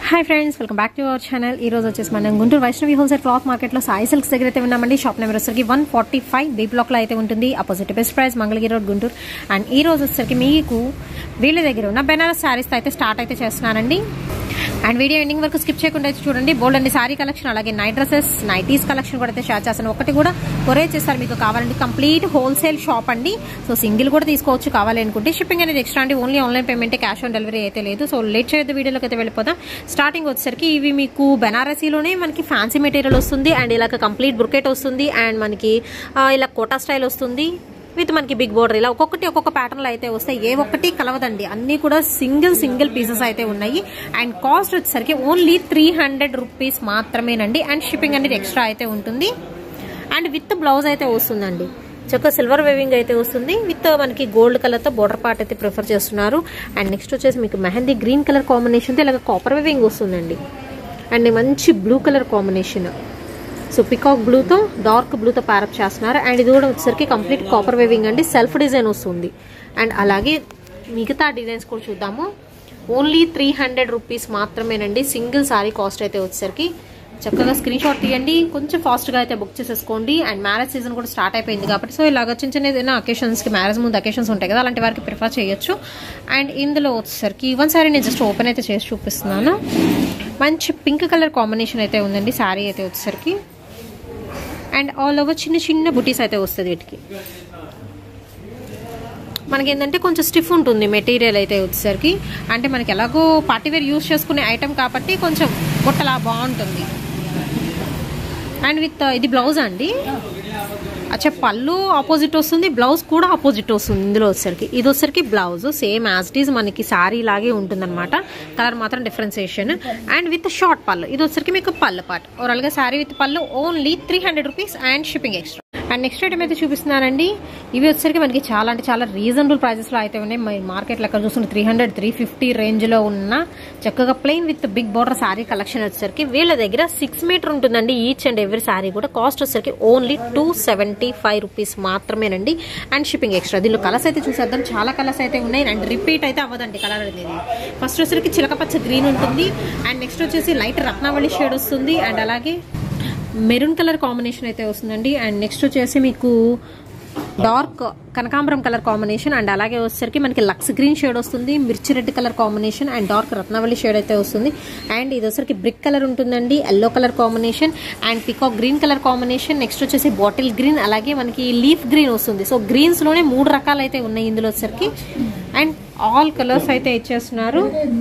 Hi friends, welcome back to our channel. ఈ రోజు వచ్చేసి మనం గుంటూరు వైష్ణవి హోల్సేల్ క్లాత్ మార్కెట్లో సాయి సిల్క్స్ దగ్గర అయితే ఉన్నామండి. షాప్ నెంబర్ వచ్చేసరికి 145 బీ బ్లాక్లో అయితే ఉంటుంది. Opposite best price Mangalagiri road Guntur. And ఈ రోజు వచ్చేసరికి మీకు వీళ్ళ దగ్గర ఉన్న బెనారస్ శారీస్ అయితే స్టార్ట్ అయితే చేస్తున్నానండి. అండ్ వీడియో ఎండింగ్ వరకు స్కిప్ చేయకుండా అయితే చూడండి. బోల్డ్ అండి శారీ కలెక్షన్, అలాగే నైట్ డ్రెస్సెస్, నైటీస్ కలెక్షన్ కూడా అయితే షేర్ చేస్తాను. ఒకటి కూడా కొరియర్ చేస్తారు మీకు కావాలంటే. కంప్లీట్ హోల్సేల్ షాప్ అండి. సో సింగిల్ కూడా తీసుకోవచ్చు కావాలి అనుకుంటే. షిప్పింగ్ అనేది ఎక్స్ట్రా అండి. Only online payment, cash on delivery అయితే లేదు. సో లేట్ చేయొద్దు, వీడియోలోకి అయితే వెళ్ళిపోతాం. స్టార్టింగ్ వచ్చేసరికి ఇవి మీకు బెనారసీలోనే మనకి ఫ్యాన్సీ మెటీరియల్ వస్తుంది. అండ్ ఇలాగ కంప్లీట్ బ్రుకెట్ వస్తుంది. అండ్ మనకి ఇలా కోటా స్టైల్ వస్తుంది విత్ మనకి బిగ్ బోర్డర్. ఇలా ఒక్కొక్కటి ఒక్కొక్క ప్యాటర్న్లో అయితే వస్తాయి. ఏ ఒక్కటి కలవదండి, అన్ని కూడా సింగిల్ పీసెస్ అయితే ఉన్నాయి. అండ్ కాస్ట్ వచ్చేసరికి ఓన్లీ 300 రూపీస్ మాత్రమేనండి. అండ్ షిప్పింగ్ అనేది ఎక్స్ట్రా అయితే ఉంటుంది. అండ్ విత్ బ్లౌజ్ అయితే వస్తుందండి. చక్కగా సిల్వర్ వేవింగ్ అయితే వస్తుంది. విత్ మనకి గోల్డ్ కలర్తో బోర్డర్ పార్ట్ అయితే ప్రిఫర్ చేస్తున్నారు. అండ్ నెక్స్ట్ వచ్చేసి మీకు మెహందీ గ్రీన్ కలర్ కాంబినేషన్తో ఇలాగ కాపర్ వేవింగ్ వస్తుందండి. అండ్ మంచి blue colour combination. So peacock బ్లూతో డార్క్ బ్లూతో ప్యారప్ చేస్తున్నారు. అండ్ ఇది కూడా వచ్చేసరికి కంప్లీట్ కాపర్ వేవింగ్ అండి. సెల్ఫ్ డిజైన్ వస్తుంది. అండ్ అలాగే మిగతా డిజైన్స్ కూడా చూద్దాము. ఓన్లీ 300 రూపీస్ మాత్రమేనండి. సింగిల్ సారీ కాస్ట్ అయితే వచ్చేసరికి. చక్కగా స్క్రీన్ షాట్ తీయండి, కొంచెం ఫాస్ట్గా అయితే బుక్ చేసేసుకోండి. అండ్ మ్యారేజ్ సీజన్ కూడా స్టార్ట్ అయిపోయింది కాబట్టి సో ఇలాగ చిన్న ఏదైనా అకేషన్స్కి, మ్యారేజ్ ముందు అకేషన్స్ ఉంటాయి కదా, అలాంటి వారికి ప్రిఫర్ చేయొచ్చు. అండ్ ఇందులో వచ్చేసరికి వన్ సారీ నేను జస్ట్ ఓపెన్ అయితే చేసి చూపిస్తున్నాను. మంచి పింక్ కలర్ కాంబినేషన్ అయితే ఉందండి శారీ అయితే వచ్చేసరికి. అండ్ ఆల్ ఓవర్ చిన్న బుటీస్ అయితే వస్తుంది వీటికి. మనకి ఏంటంటే కొంచెం స్టిఫ్ ఉంటుంది మెటీరియల్ అయితే వచ్చేసరికి. అంటే మనకి ఎలాగో పార్టీవేర్ యూజ్ చేసుకునే ఐటమ్ కాబట్టి కొంచెం బుట్టలా బాగుంటుంది. అండ్ విత్ ఇది బ్లౌజ్ అండి. అచ్చా, పళ్ళు ఆపోజిట్ వస్తుంది, బ్లౌజ్ కూడా ఆపోజిట్ వస్తుంది. ఇందులో వచ్చేసరికి ఇది వచ్చేసరికి blouse same as it is మనకి శారీ లాగే ఉంటుందన్నమాట. కలర్ మాత్రం డిఫరెన్సియేషన్. అండ్ విత్ షార్ట్ పళ్ళు. ఇది వచ్చేసరికి మీకు పళ్ళు పార్ట్. ఓవరాల్గా శారీ విత్ పళ్ళు only 300 rupees and shipping extra. And next item అయితే చూపిస్తున్నానండి. ఇవి వచ్చేసరికి మనకి చాలా అంటే చాలా రీజనబుల్ ప్రైజెస్లో అయితే ఉన్నాయి. మార్కెట్లో ఎక్కడ చూస్తున్న 300-350 రేంజ్లో ఉన్న చక్కగా plain with big border sari collection వచ్చేసరికి వీళ్ళ దగ్గర 6 మీటర్ ఉంటుందండి ఈచ్ అండ్ ఎవ్రీ శారీ కూడా. కాస్ట్ వచ్చేసరికి ఓన్లీ 275 రూపీస్ మాత్రమేనండి. And shipping extra. దీనిలో కలర్స్ అయితే చూసేద్దాం. చాలా కలర్స్ అయితే ఉన్నాయి. అండ్ రిపీట్ అయితే అవ్వదండి కలర్ అనేది. ఫస్ట్ వచ్చేసరికి చిలకపచ్చ గ్రీన్ ఉంటుంది. అండ్ నెక్స్ట్ వచ్చేసి లైట్ రత్నావళి షేడ్ వస్తుంది. అండ్ అలాగే మెరూన్ కలర్ కాంబినేషన్ అయితే వస్తుందండి. అండ్ నెక్స్ట్ వచ్చేసి మీకు డార్క్ కనకాంబరం కలర్ కాంబినేషన్. అండ్ అలాగే వచ్చేసరికి మనకి లక్స్ గ్రీన్ షేడ్ వస్తుంది, మిర్చి red colour combination. And dark రత్నావళి షేడ్ అయితే వస్తుంది. అండ్ ఇది వచ్చేసరికి బ్రిక్ కలర్ ఉంటుందండి, yellow colour combination. And peacock green colour combination. Next వచ్చేసి బాటిల్ గ్రీన్, అలాగే మనకి లీఫ్ గ్రీన్ వస్తుంది. సో గ్రీన్స్ లోనే 3 రకాలు అయితే ఉన్నాయి ఇందులో వచ్చేసరికి. అండ్ ఆల్ కలర్స్ అయితే ఇచ్చేస్తున్నారు.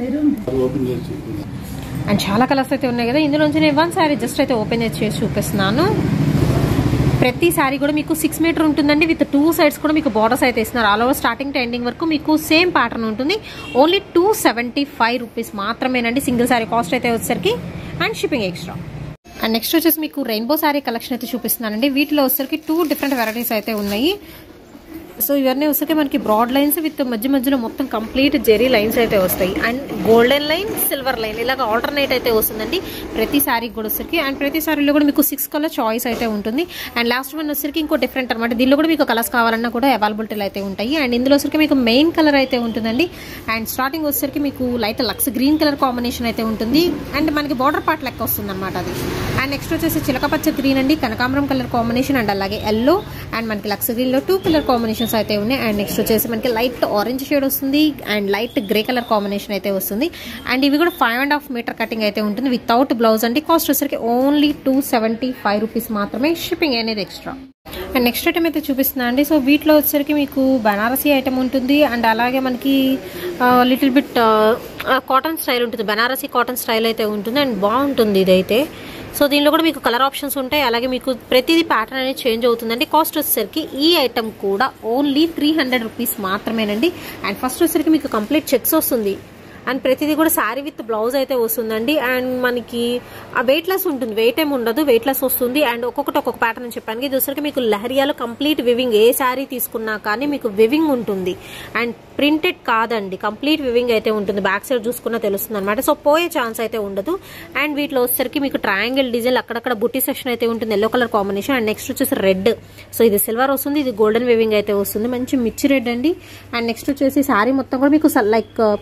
అండ్ చాలా కలర్స్ అయితే ఉన్నాయి కదా. ఇందులోంచి నేను వన్ శారీ జస్ట్ అయితే ఓపెన్ చేసి చూపిస్తున్నాను. ప్రతి శారీ కూడా మీకు 6 మీటర్ ఉంటుందండి. విత్ 2 సైడ్స్ కూడా మీకు బార్డర్స్ అయితే ఇస్తున్నారు. All over starting to ending వరకు మీకు సేమ్ ప్యాటర్న్ ఉంటుంది. ఓన్లీ 275 రూపీస్ మాత్రమేనండి సింగిల్ శారీ కాస్ట్ అయితే వచ్చేసరికి. And shipping extra. And next వచ్చేసి మీకు రెయిన్బో శారీ కలెక్షన్ అయితే చూపిస్తున్నానండి. వీటిలో వచ్చేసరికి 2 డిఫరెంట్ వెరైటీస్ అయితే ఉన్నాయి. సో ఇవన్నీ వస్తే మనకి బ్రాడ్ లైన్స్ విత్ మధ్యలో మొత్తం కంప్లీట్ జెరీ లైన్స్ అయితే వస్తాయి. And golden line, silver line ఇలాగ ఆల్టర్నేట్ అయితే వస్తుందండి ప్రతి శారీకి కూడా వచ్చరికి. అండ్ ప్రతి శారీలో కూడా మీకు 6 కలర్ చాయిస్ అయితే ఉంటుంది. అండ్ లాస్ట్ వన్ వచ్చరికి ఇంకో డిఫరెంట్ అనమాట. దీనిలో కూడా మీకు కలర్స్ కావాలన్నా కూడా అవైలబిలిటీలు అయితే ఉంటాయి. అండ్ ఇందులో వచ్చరికి మీకు మెయిన్ కలర్ అయితే ఉంటుందండి. అండ్ స్టార్టింగ్ వచ్చరికి మీకు light lux green colour combination అయితే ఉంటుంది. అండ్ మనకి బార్డర్ పార్ట్ లెక్క వస్తుంది అనమాట అది. అండ్ నెక్స్ట్ వచ్చేసి చిలకపచ్చ గ్రీన్ అండి, కనకాంబరం కలర్ కాంబినేషన్. అండ్ అలాగే ఎల్లో అండ్ మనకి లక్స్ గ్రీన్ లో 2 కలర్ కాంబినేషన్ అయితే ఉన్నాయి. అండ్ నెక్స్ట్ వచ్చేసి మనకి లైట్ ఆరెంజ్ షేడ్ వస్తుంది. And light grey colour combination అయితే వస్తుంది. అండ్ ఇవి కూడా 5.5 మీటర్ కటింగ్ అయితే ఉంటుంది వితౌట్ బ్లౌజ్ అండి. కాస్ట్ వచ్చేసరికి ఓన్లీ 275 రూపీస్ మాత్రమే. షిప్పింగ్ అనేది ఎక్స్ట్రా. అండ్ నెక్స్ట్ ఐటమ్ అయితే చూపిస్తున్నా అండి. సో వీటిలో వచ్చేసరికి మీకు బనారసీ ఐటమ్ ఉంటుంది. అండ్ అలాగే మనకి లిటిల్ బిట్ కాటన్ స్టైల్ ఉంటుంది. బనారసీ కాటన్ స్టైల్ అయితే ఉంటుంది. అండ్ బాగుంటుంది ఇదైతే. సో దీనిలో కూడా మీకు కలర్ ఆప్షన్స్ ఉంటాయి. అలాగే మీకు ప్రతిదీ ప్యాటర్న్ అనేది చేంజ్ అవుతుందండి. కాస్ట్ వచ్చేసరికి ఈ ఐటమ్ కూడా ఓన్లీ 300 రూపీస్ మాత్రమేనండి. అండ్ ఫస్ట్ వచ్చేసరికి మీకు కంప్లీట్ చెక్స్ వస్తుంది. అండ్ ప్రతిదీ కూడా శారీ విత్ బ్లౌజ్ అయితే వస్తుందండి. అండ్ మనకి ఆ వెయిట్ లెస్ ఉంటుంది, వెయిట్ ఏమి ఉండదు, వెయిట్ లెస్ వస్తుంది. అండ్ ఒక్కొక్క ప్యాటర్న్ అని చెప్పాను. ఇది వచ్చరికి మీకు లహరియాలో కంప్లీట్ వివింగ్. ఏ శారీ తీసుకున్నా కానీ మీకు వివింగ్ ఉంటుంది. అండ్ ప్రింటెడ్ కాదండి, కంప్లీట్ వివింగ్ అయితే ఉంటుంది. బ్యాక్ సైడ్ చూసుకున్నా తెలుస్తుంది అనమాట. సో పోయే ఛాన్స్ అయితే ఉండదు. అండ్ వీటిలో వచ్చరికి మీకు ట్రయాంగిల్ డిజైన్, అక్కడక్కడ బుట్టి సెక్షన్ అయితే ఉంటుంది, yellow colour combination. And next వచ్చేసి రెడ్. సో ఇది సిల్వర్ వస్తుంది, ఇది గోల్డెన్ వివింగ్ అయితే వస్తుంది. మంచి మిర్చి రెడ్ అండి. అండ్ నెక్స్ట్ వచ్చేసి శారీ మొత్తం కూడా మీకు లైక్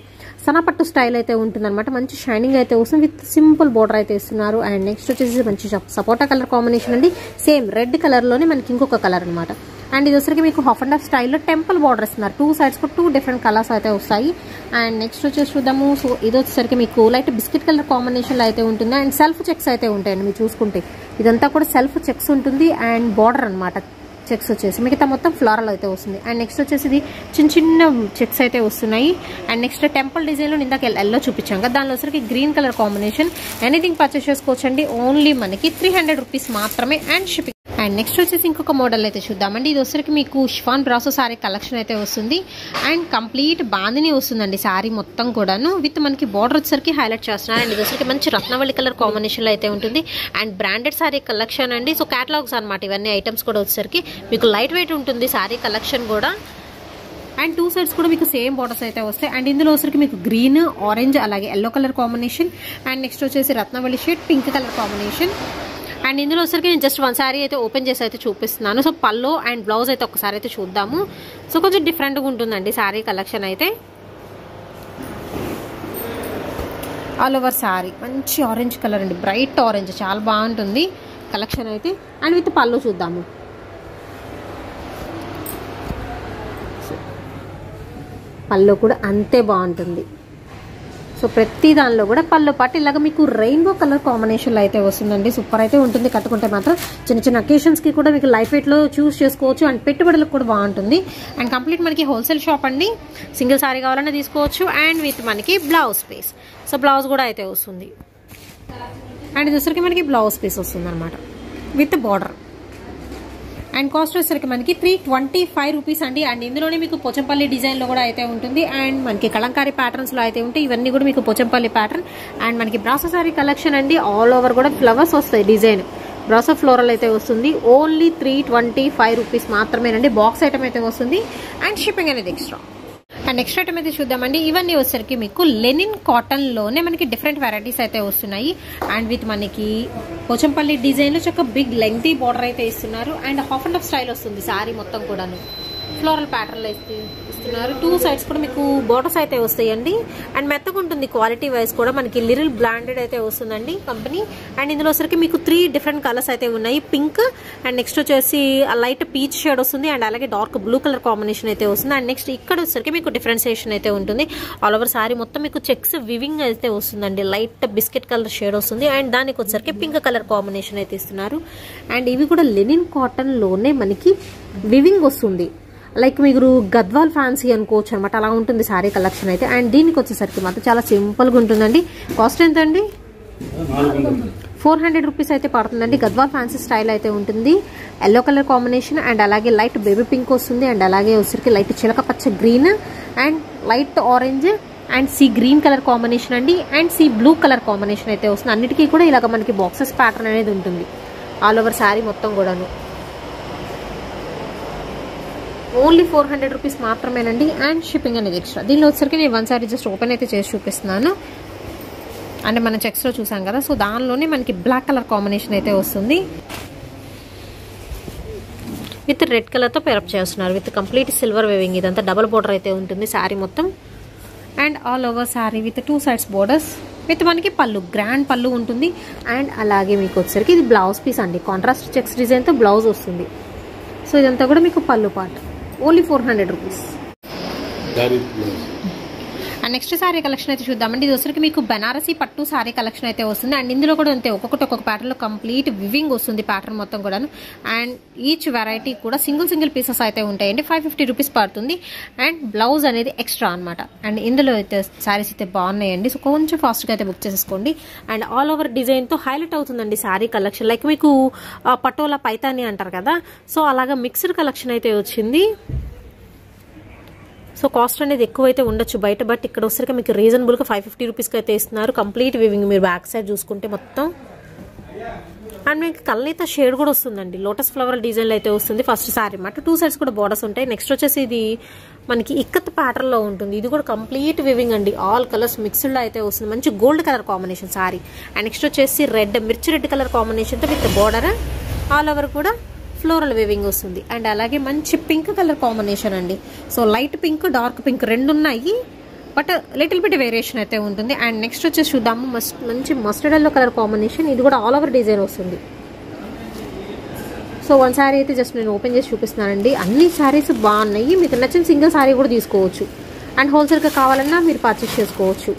సన్నపట్టు స్టైల్ అయితే ఉంటుందన్నమాట. మంచి షైనింగ్ అయితే వస్తుంది, విత్ సింపుల్ బోర్డర్ అయితే ఇస్తున్నారు. అండ్ నెక్స్ట్ వచ్చేసి మంచి సపోటా కలర్ కాంబినేషన్ అండి. సేమ్ రెడ్ కలర్లోనే మనకి ఇంకొక కలర్ అనమాట. అండ్ ఇది వచ్చరికి మీకు హాఫ్ అండ్ హాఫ్ స్టైల్లో టెంపుల్ బార్డర్ ఇస్తున్నారు. 2 sides కూడా 2 డిఫరెంట్ కలర్స్ అయితే వస్తాయి. అండ్ నెక్స్ట్ వచ్చేసి చూద్దాము. సో ఇది వచ్చేసరికి మీకు లైట్ బిస్కెట్ కలర్ కాంబినేషన్లో అయితే ఉంటుంది. అండ్ సెల్ఫ్ చెక్స్ అయితే ఉంటాయండి. మీరు చూసుకుంటే ఇదంతా కూడా సెల్ఫ్ చెక్స్ ఉంటుంది. అండ్ బార్డర్ అనమాట చెక్స్ వచ్చేసి, మిగతా మొత్తం ఫ్లోరల్ అయితే వస్తుంది. అండ్ నెక్స్ట్ వచ్చేసి ఇది చిన్న చిన్న చెక్స్ అయితే వస్తున్నాయి. అండ్ నెక్స్ట్ టెంపుల్ డిజైన్లో ఇందాక ఎల్లో చూపించాం కదా, దానిలో వచ్చరికి green colour combination. Anything purchase చేసుకోవచ్చండి. ఓన్లీ మనకి 300 రూపీస్ మాత్రమే అండ్ షిప్పింగ్. అండ్ నెక్స్ట్ వచ్చేసి ఇంకొక మోడల్ అయితే చూద్దామండి. ఇది వచ్చరికి మీకు షిఫాన్ బ్రాసో సారీ కలెక్షన్ అయితే వస్తుంది. అండ్ కంప్లీట్ బాందిని వస్తుందండి సారీ మొత్తం కూడాను, విత్ మనకి బార్డర్ వచ్చరికి హైలైట్ చేస్తున్నారు. అండ్ ఇది వచ్చరికి మంచి రత్నవళి కలర్ కాంబినేషన్లో అయితే ఉంటుంది. అండ్ బ్రాండెడ్ సారీ కలెక్షన్ అండి. సో క్యాటలాగ్స్ అనమాట ఇవన్నీ ఐటమ్స్ కూడా వచ్చేసరికి మీకు లైట్ వెయిట్ ఉంటుంది సారీ కలెక్షన్ కూడా. అండ్ 2 sides కూడా మీకు సేమ్ బార్డర్స్ అయితే వస్తాయి. అండ్ ఇందులో వచ్చరికి మీకు గ్రీన్, ఆరెంజ్, అలాగే yellow colour combination. And next వచ్చేసి Ratnavali shade pink colour combination. And ఇందులో వచ్చరికి నేను జస్ట్ 1 సారీ అయితే ఓపెన్ చేసి అయితే చూపిస్తున్నాను. సో పల్లో అండ్ బ్లౌజ్ అయితే ఒకసారి అయితే చూద్దాము. సో కొంచెం డిఫరెంట్గా ఉంటుందండి సారీ కలెక్షన్ అయితే. ఆల్ ఓవర్ సారీ మంచి ఆరెంజ్ కలర్ అండి, బ్రైట్ ఆరెంజ్, చాలా బాగుంటుంది కలెక్షన్ అయితే. అండ్ విత్ పల్లో చూద్దాము. పల్లో కూడా అంతే బాగుంటుంది. సో ప్రతి దానిలో కూడా పళ్ళు పాటు ఇలాగ మీకు రెయిన్బో కలర్ కాంబినేషన్లో అయితే వస్తుందండి. సూపర్ అయితే ఉంటుంది. కట్టుకుంటే మాత్రం చిన్న చిన్న అకేషన్స్కి కూడా మీకు లైట్ వెయిట్లో చూస్ చేసుకోవచ్చు. అండ్ పెట్టుబడులకు కూడా బాగుంటుంది. అండ్ కంప్లీట్ మనకి హోల్సేల్ షాప్ అండి. సింగిల్ సారీ కావాలన్నా తీసుకోవచ్చు. అండ్ విత్ మనకి బ్లౌజ్ పీస్, సో బ్లౌజ్ కూడా అయితే వస్తుంది. అండ్ ఇది వచ్చరికి మనకి బ్లౌజ్ పీస్ వస్తుంది అనమాట విత్ బార్డర్. అండ్ కాస్ట్ వచ్చేసరికి మనకి 325 రూపీస్ అండి. అండ్ ఇందులోనే మీకు పోచంపల్లి డిజైన్లో కూడా అయితే ఉంటుంది. అండ్ మనకి కలంకారీ ప్యాటర్న్స్లో అయితే ఉంటాయి. ఇవన్నీ కూడా మీకు పోచంపల్లి ప్యాటర్న్. అండ్ మనకి బ్రాసో సారీ కలెక్షన్ అండి. ఆల్ ఓవర్ కూడా ఫ్లవర్స్ వస్తాయి డిజైన్. బ్రాసో ఫ్లోరల్ అయితే వస్తుంది. ఓన్లీ 325 రూపీస్ మాత్రమేనండి. బాక్స్ ఐటమ్ అయితే వస్తుంది. అండ్ షిప్పింగ్ అనేది ఎక్స్ట్రా. అండ్ నెక్స్ట్ ఐటమ్ అయితే చూద్దామండి. ఇవన్నీ వచ్చేసరికి మీకు లెనిన్ కాటన్లోనే మనకి డిఫరెంట్ వెరైటీస్ అయితే వస్తున్నాయి. అండ్ విత్ మనకి పోచంపల్లి డిజైన్లో చక్క బిగ్ లెంగ్తీ బార్డర్ అయితే ఇస్తున్నారు. And half and half style వస్తుంది సారీ మొత్తం కూడాను. ఫ్లోరల్ ప్యాటర్న్లో ఇస్తున్నారు. 2 sides కూడా మీకు బార్డర్స్ అయితే వస్తాయండి. అండ్ మెత్తగా ఉంటుంది క్వాలిటీ వైజ్ కూడా. మనకి లిటిల్ బ్రాండెడ్ అయితే వస్తుందండి కంపెనీ. అండ్ ఇందులో వచ్చరికి మీకు 3 డిఫరెంట్ కలర్స్ అయితే ఉన్నాయి. పింక్, అండ్ నెక్స్ట్ వచ్చేసి లైట్ పీచ్ షేడ్ వస్తుంది. అండ్ అలాగే డార్క్ బ్లూ కలర్ కాంబినేషన్ అయితే వస్తుంది. అండ్ నెక్స్ట్ ఇక్కడ వచ్చరికి మీకు డిఫరెన్సియేషన్ అయితే ఉంటుంది. ఆల్ ఓవర్ సారీ మొత్తం మీకు చెక్స్ వివింగ్ అయితే వస్తుందండి. లైట్ బిస్కెట్ కలర్ షేడ్ వస్తుంది. అండ్ దానికి వచ్చరికి పింక్ కలర్ కాంబినేషన్ అయితే ఇస్తున్నారు. అండ్ ఇవి కూడా లెనిన్ కాటన్లోనే మనకి వివింగ్ వస్తుంది. లైక్ మీరు గద్వాల్ ఫ్యాన్సీ అనుకోవచ్చు అనమాట. అలా ఉంటుంది సారీ కలెక్షన్ అయితే. అండ్ దీనికి వచ్చేసరికి మాత్రం చాలా సింపుల్గా ఉంటుందండి. కాస్ట్ ఎంత అండి? 400 రూపీస్ అయితే పడుతుందండి. గద్వాల్ ఫ్యాన్సీ స్టైల్ అయితే ఉంటుంది. ఎల్లో కలర్ కాంబినేషన్ అండ్ అలాగే లైట్ బేబీ పింక్ వస్తుంది. అండ్ అలాగే వచ్చరికి లైట్ చిలక పచ్చ green and light orange and sea green colour combination అండి. And sea blue colour combination అయితే వస్తుంది. అన్నిటికీ కూడా ఇలాగ మనకి బాక్సెస్ ప్యాటర్న్ అనేది ఉంటుంది ఆల్ ఓవర్ శారీ మొత్తం కూడాను. ఓన్లీ 400 రూపీస్ మాత్రమేనండి. అండ్ షిప్పింగ్ అనేది ఎక్స్ట్రా. దీనిలో వచ్చరికి నేను 1 సారీ జస్ట్ ఓపెన్ అయితే చేసి చూపిస్తున్నాను. అంటే మనం చెక్స్లో చూసాం కదా, సో దానిలోనే మనకి బ్లాక్ కలర్ కాంబినేషన్ అయితే వస్తుంది. విత్ రెడ్ కలర్తో పేరప్ చేస్తున్నారు. With complete silver weaving. ఇదంతా డబల్ బోర్డర్ అయితే ఉంటుంది శారీ మొత్తం. And all over sari with 2 sides borders. With మనకి పళ్ళు, గ్రాండ్ పళ్ళు ఉంటుంది. అండ్ అలాగే మీకు వచ్చరికి ఇది బ్లౌజ్ పీస్ అండి. కాంట్రాస్ట్ చెక్స్ డిజైన్తో బ్లౌజ్ వస్తుంది. సో ఇదంతా కూడా మీకు పళ్ళు part. Only 400 rupees. And next sari collection అయితే చూద్దామండి. ఇది వచ్చరికి మీకు బనారసీ పట్టు సారీ కలెక్షన్ అయితే వస్తుంది. అండ్ ఇందులో కూడా అంతే ఒక్కొక్కటి ఒక్కొక్క ప్యాటర్న్లో కంప్లీట్ వివింగ్ వస్తుంది ప్యాటర్న్ మొత్తం కూడాను. అండ్ ఈచ్ వెరైటీ కూడా సింగిల్ పీసెస్ అయితే ఉంటాయండి. 550 రూపీస్ పడుతుంది. అండ్ బ్లౌజ్ అనేది ఎక్స్ట్రా అనమాట. అండ్ ఇందులో అయితే సారీస్ అయితే బాగున్నాయండి. సో కొంచెం ఫాస్ట్గా అయితే బుక్ చేసుకోండి. అండ్ ఆల్ ఓవర్ డిజైన్తో హైలైట్ అవుతుందండి సారీ కలెక్షన్. లైక్ మీకు పటోలా పైతాని అంటారు కదా, సో అలాగా మిక్స్డ్ కలెక్షన్ అయితే వచ్చింది. సో కాస్ట్ అనేది ఎక్కువైతే ఉండొచ్చు బయట, బట్ ఇక్కడ వచ్చరికి మీకు రీజనబుల్గా 550 రూపీస్కి అయితే ఇస్తున్నారు. Complete weaving. మీరు బ్యాక్ సైడ్ చూసుకుంటే మొత్తం. అండ్ మీకు కల్నేత షేడ్ కూడా వస్తుందండి. లోటస్ ఫ్లవర్ డిజైన్లో అయితే వస్తుంది ఫస్ట్ సారీ అన్నమాట. 2 sides కూడా బోర్డర్స్ ఉంటాయి. నెక్స్ట్ వచ్చేసి ఇది మనకి ఇక్కత్ ప్యాటర్న్లో ఉంటుంది. ఇది కూడా కంప్లీట్ వివింగ్ అండి. ఆల్ కలర్స్ మిక్స్డ్లో అయితే వస్తుంది. మంచి gold colour combination sari. And next వచ్చేసి రెడ్, మిర్చి రెడ్ కలర్ కాంబినేషన్తో విత్ బోర్డర్. ఆల్ ఓవర్ కూడా ఫ్లోరల్ వేవింగ్ వస్తుంది. అండ్ అలాగే మంచి పింక్ కలర్ కాంబినేషన్ అండి. So light pink, dark pink రెండు ఉన్నాయి. బట్ లిటిల్ బిట్ వేరియేషన్ అయితే ఉంటుంది. అండ్ నెక్స్ట్ వచ్చేసి చూద్దాము, మంచి మస్టర్డ్ ఎల్లో కలర్ కాంబినేషన్. ఇది కూడా ఆల్ ఓవర్ డిజైన్ వస్తుంది. సో వన్ శారీ అయితే జస్ట్ నేను ఓపెన్ చేసి చూపిస్తున్నానండి. అన్ని శారీస్ బాగున్నాయి, మీకు నచ్చిన సింగిల్ శారీ కూడా తీసుకోవచ్చు. అండ్ హోల్సేల్గా కావాలన్నా మీరు పర్చేస్ చేసుకోవచ్చు.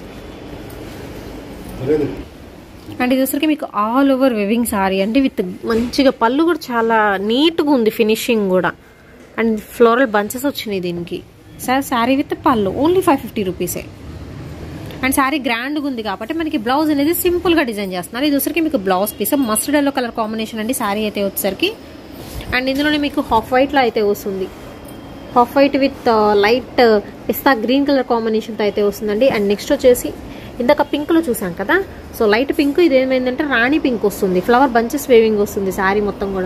అండ్ ఇది వచ్చరికి మీకు ఆల్ ఓవర్ వెవింగ్ శారీ అండి, విత్ మంచిగా పళ్ళు కూడా చాలా నీట్గా ఉంది, ఫినిషింగ్ కూడా. అండ్ ఫ్లోరల్ బంచెస్ వచ్చినాయి దీనికి. సార్ శారీ విత్ పళ్ళు ఓన్లీ 550 రూపీసే. అండ్ శారీ గ్రాండ్గా ఉంది కాబట్టి మనకి బ్లౌజ్ అనేది సింపుల్గా డిజైన్ చేస్తున్నారు. ఇది వచ్చరికి మీకు blouse piece mustard yellow colour combination అండి శారీ అయితే వచ్చేసరికి. అండ్ ఇందులోనే మీకు హాఫ్ వైట్లో అయితే వస్తుంది, హాఫ్ వైట్ విత్ లైట్ పిస్తా గ్రీన్ కలర్ కాంబినేషన్తో అయితే వస్తుందండి. అండ్ నెక్స్ట్ వచ్చేసి ఇందాక పింక్లో చూసాం కదా, సో లైట్ పింక్, ఇది ఏమైందంటే రాణి పింక్ వస్తుంది, ఫ్లవర్ బంచెస్ వేవింగ్ వస్తుంది శారీ మొత్తం కూడా.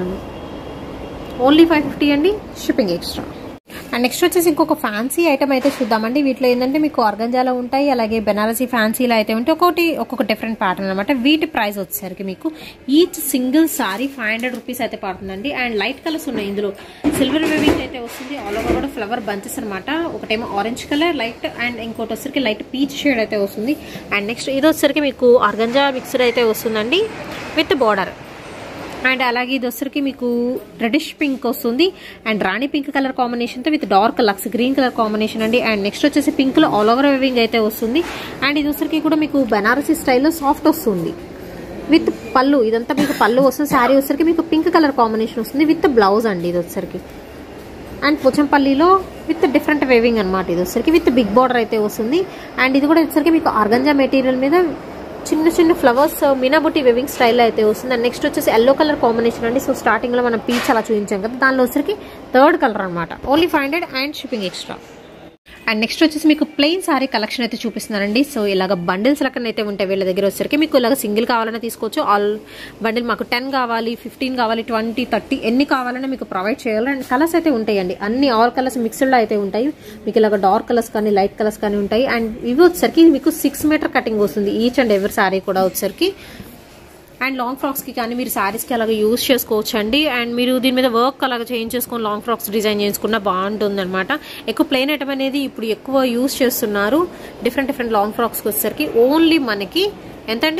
ఓన్లీ 550 అండి, షిప్పింగ్ ఎక్స్ట్రా. అండ్ నెక్స్ట్ వచ్చేసి ఇంకొక ఫ్యాన్సీ ఐటమ్ అయితే చూద్దామండి. వీటిలో ఏంటంటే మీకు ఆర్గంజాలో ఉంటాయి, అలాగే బెనారసీ ఫ్యాన్సీలో అయితే ఉంటాయి, ఒక్కొక్క డిఫరెంట్ ప్యాటర్న్ అనమాట. వీటి ప్రైస్ వచ్చేసరికి మీకు ఈచ్ సింగిల్ సారీ 500 రూపీస్ అయితే పడుతుందండి. అండ్ లైట్ కలర్స్ ఉన్నాయి ఇందులో, సిల్వర్ వేవింగ్ అయితే వస్తుంది, ఆల్ ఓవర్ కూడా ఫ్లవర్ బంచెస్ అనమాట. ఒకటేమో ఆరెంజ్ కలర్ లైట్, అండ్ ఇంకోటి వచ్చరికి లైట్ పీచ్ షేడ్ అయితే వస్తుంది. అండ్ నెక్స్ట్ ఇది వచ్చరికి మీకు ఆర్గంజా మిక్స్డ్ అయితే వస్తుందండి విత్ బార్డర్. అండ్ అలాగే ఇది వచ్చరికి మీకు రెడిష్ పింక్ వస్తుంది, అండ్ రాణి పింక్ కలర్ కాంబినేషన్తో విత్ డార్క్ లక్స్ గ్రీన్ కలర్ కాంబినేషన్ అండి. అండ్ నెక్స్ట్ వచ్చేసి పింక్లో ఆల్ ఓవర్ వేవింగ్ అయితే వస్తుంది. అండ్ ఇది వచ్చరికి కూడా మీకు బెనారసీ స్టైల్లో సాఫ్ట్ వస్తుంది విత్ పళ్ళు. ఇదంతా మీకు పళ్ళు వస్తుంది. శారీ వచ్చరికి మీకు పింక్ కలర్ కాంబినేషన్ వస్తుంది విత్ బ్లౌజ్ అండి ఇది వచ్చరికి. అండ్ పోచంపల్లిలో విత్ డిఫరెంట్ వేవింగ్ అనమాట. ఇది వచ్చరికి విత్ బిగ్ బార్డర్ అయితే వస్తుంది. అండ్ ఇది కూడా వచ్చరికి మీకు ఆర్గంజా మెటీరియల్ మీద చిన్న చిన్న ఫ్లవర్స్ మీనాబుట్టి వేవింగ్ స్టైల్లో అయితే వస్తుంది. అండ్ నెక్స్ట్ వచ్చేసి ఎల్లో కలర్ కాంబినేషన్ అండి. సో స్టార్టింగ్లో మనం పీచ్ అలా చూపించాం కదా, దానిలో వచ్చరికి థర్డ్ కలర్ అనమాట. Only 500 and shipping extra. And next వచ్చేసి మీకు ప్లెయిన్ సారీ కలెక్షన్ అయితే చూపిస్తున్నానండి. సో ఇలాగ బండిల్స్ లెక్కన అయితే ఉంటాయి వీళ్ళ దగ్గర వచ్చరికి. మీకు ఇలాగ సింగిల్ కావాలన్నా తీసుకోవచ్చు, ఆల్ బండిల్ మాకు 10 కావాలి, 15 కావాలి, 20, 30 ఎన్ని కావాలన్నా మీకు ప్రొవైడ్ చేయాలి. అండ్ కలర్స్ అయితే ఉంటాయండి, అన్ని ఆల్ కలర్స్ మిక్స్డ్లో అయితే ఉంటాయి. మీకు ఇలాగ డార్క్ కలర్స్ కానీ లైట్ కలర్స్ కానీ ఉంటాయి. అండ్ ఇవి వచ్చరికి మీకు 6 మీటర్ కటింగ్ వస్తుంది ఈచ్ అండ్ ఎవరి సారీ కూడా వచ్చరికి. అండ్ లాంగ్ ఫ్రాక్స్కి కానీ మీరు శారీస్కి అలాగే యూజ్ చేసుకోవచ్చు అండి. అండ్ మీరు దీని మీద వర్క్ అలాగే చేంజ్ చేసుకొని లాంగ్ ఫ్రాక్స్ డిజైన్ చేసుకున్నా బాగుంటుంది అనమాట. ఎక్కువ ప్లెయిన్ ఐటమ్ అనేది ఇప్పుడు ఎక్కువ యూజ్ చేస్తున్నారు. డిఫరెంట్ లాంగ్ ఫ్రాక్స్కి వచ్చేసరికి ఓన్లీ మనకి ఎంతండి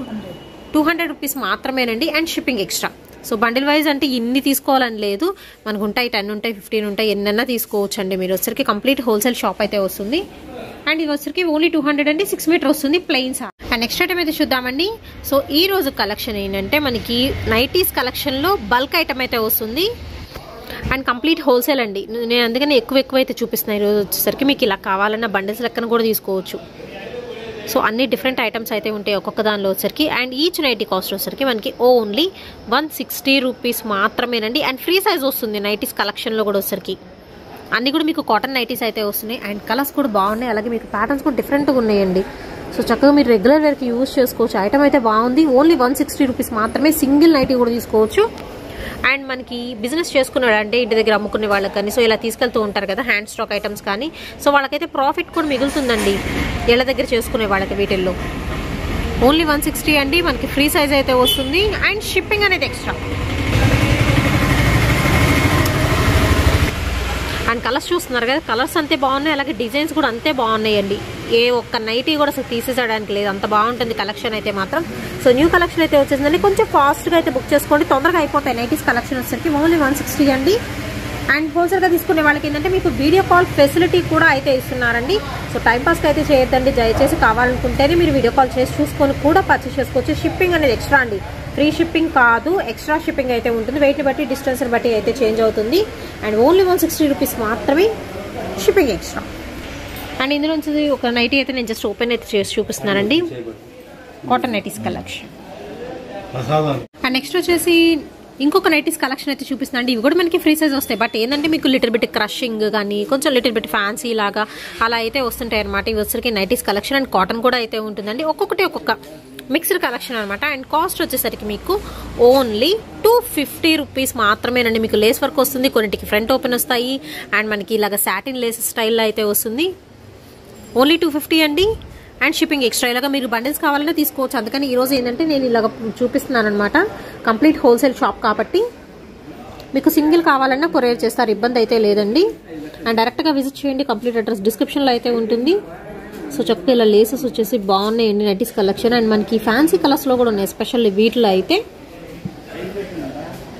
200 రూపీస్ మాత్రమేనండి, and shipping extra. So bundle wise అంటే ఇన్ని తీసుకోవాలని లేదు, మనకు ఉంటాయి 10 ఉంటాయి 15 ఉంటాయి, ఎన్నైనా తీసుకోవచ్చు అండి. మీరు వచ్చరికి కంప్లీట్ హోల్సేల్ షాప్ అయితే వస్తుంది. అండ్ ఇది వచ్చరికి ఓన్లీ 200 అండి, 6 మీటర్ వస్తుంది plain sari. And next item అయితే చూద్దామండి. సో ఈ రోజు కలెక్షన్ ఏంటంటే మనకి నైటీస్ కలెక్షన్లో బల్క్ ఐటమ్ అయితే వస్తుంది, అండ్ కంప్లీట్ హోల్సేల్ అండి. నేను అందుకని ఎక్కువ అయితే చూపిస్తున్నాను. ఈరోజు వచ్చేసరికి మీకు ఇలా కావాలన్న బండిల్స్ లెక్కన కూడా తీసుకోవచ్చు. సో అన్ని డిఫరెంట్ ఐటమ్స్ అయితే ఉంటాయి ఒక్కొక్క దానిలో వచ్చరికి. అండ్ ఈచ్ నైటీ కాస్ట్ వచ్చరికి మనకి ఓన్లీ 160 రూపీస్ మాత్రమేనండి. అండ్ ఫ్రీ సైజ్ వస్తుంది నైటీస్ కలెక్షన్లో కూడా వచ్చరికి. అన్నీ కూడా మీకు కాటన్ నైటీస్ అయితే వస్తున్నాయి. అండ్ కలర్స్ కూడా బాగున్నాయి, అలాగే మీకు ప్యాటర్న్స్ కూడా డిఫరెంట్గా ఉన్నాయండి. సో చక్కగా మీరు రెగ్యులర్ వేర్కి యూజ్ చేసుకోవచ్చు. ఐటమ్ అయితే బాగుంది, ఓన్లీ 160 రూపీస్ మాత్రమే. సింగిల్ నైటీ కూడా తీసుకోవచ్చు. అండ్ మనకి బిజినెస్ చేసుకున్నాడు అంటే ఇంటి దగ్గర అమ్ముకునే వాళ్ళకి కానీ, సో ఇలా తీసుకెళ్తూ ఉంటారు కదా హ్యాండ్ స్టాక్ ఐటమ్స్ కానీ, సో వాళ్ళకైతే ప్రాఫిట్ కూడా మిగులుతుందండి ఇళ్ళ దగ్గర చేసుకునే వాళ్ళకి. వీటిల్లో ఓన్లీ 160 అండి, మనకి ఫ్రీ సైజ్ అయితే వస్తుంది. అండ్ షిప్పింగ్ అనేది ఎక్స్ట్రా. అండ్ కలర్స్ చూస్తున్నారు కదా, కలర్స్ అంతే బాగున్నాయి, అలాగే డిజైన్స్ కూడా అంతే బాగున్నాయండి. ఏ ఒక్క నైటీ కూడా అసలు తీసేసడానికి లేదు, అంత బాగుంటుంది కలెక్షన్ అయితే మాత్రం. సో న్యూ కలెక్షన్ అయితే వచ్చేసిందండి, కొంచెం ఫాస్ట్గా అయితే బుక్ చేసుకోండి, తొందరగా అయిపోతాయి నైటీస్ కలెక్షన్ వచ్చేసరికి. ఓన్లీ 160 అండి. అండ్ హోల్సేల్గా తీసుకునే వాళ్ళకి ఏంటంటే మీకు వీడియో కాల్ ఫెసిలిటీ కూడా అయితే ఇస్తున్నారండి. సో టైంపాస్కి అయితే చేయొద్దండి, దయచేసి కావాలనుకుంటేనే మీరు వీడియో కాల్ చేసి చూసుకొని కూడా పర్చేస్ చేసుకోవచ్చు. షిప్పింగ్ అనేది ఎక్స్ట్రా అండి, ఫ్రీ షిప్పింగ్ కాదు, ఎక్స్ట్రా షిప్పింగ్ అయితే ఉంటుంది. వెయిట్ని బట్టి డిస్టెన్స్ని బట్టి అయితే చేంజ్ అవుతుంది. అండ్ ఓన్లీ 160 రూపీస్ మాత్రమే, షిప్పింగ్ ఎక్స్ట్రా. అండ్ ఇందులో నుంచి ఒక నైటీ అయితే నేను జస్ట్ ఓపెన్ అయితే చేసి చూపిస్తున్నానండి, cotton nighties collection. And next వచ్చేసి ఇంకొక నైటీస్ కలెక్షన్ అయితే చూపిస్తున్నాండి. ఇవి కూడా మనకి ఫ్రీ సైజ్ వస్తాయి, బట్ ఏంటంటే మీకు లిటిల్ బిట్ క్రషింగ్ కానీ కొంచెం లిటిల్ బిట్ ఫ్యాన్సీ లాగా అలా అయితే వస్తుంటాయి అనమాట. ఇవి వచ్చరికి నైటీస్ కలెక్షన్. అండ్ కాటన్ కూడా అయితే ఉంటుందండి, ఒక్కొక్కటి ఒక్కొక్క మిక్స్డ్ కలెక్షన్ అనమాట. అండ్ కాస్ట్ వచ్చేసరికి మీకు ఓన్లీ 250 రూపీస్ మాత్రమేనండి. మీకు లేస్ వర్క్ వస్తుంది, కొన్నిటికి ఫ్రంట్ ఓపెన్ వస్తాయి, అండ్ మనకి ఇలాగ సాటిన్ లేస్ స్టైల్లో అయితే వస్తుంది. ఓన్లీ 250 అండి. And shipping extra. ఇలాగా మీరు బండిల్స్ కావాలన్నా తీసుకోవచ్చు. అందుకని ఈరోజు ఏంటంటే నేను ఇలాగ చూపిస్తున్నాను అనమాట, కంప్లీట్ హోల్సేల్ షాప్ కాబట్టి మీకు సింగిల్ కావాలన్నా కొరియర్ చేస్తారు, ఇబ్బంది అయితే లేదండి. అండ్ డైరెక్ట్గా విజిట్ చేయండి, కంప్లీట్ అడ్రస్ డిస్క్రిప్షన్లో అయితే ఉంటుంది. సో చక్కగా ఇలా లేసెస్ వచ్చేసి బాగున్నాయండి నైటీస్ కలెక్షన్. అండ్ మనకి ఫ్యాన్సీ కలర్స్లో కూడా ఉన్నాయి, ఎస్పెషల్లీ వీటిలో అయితే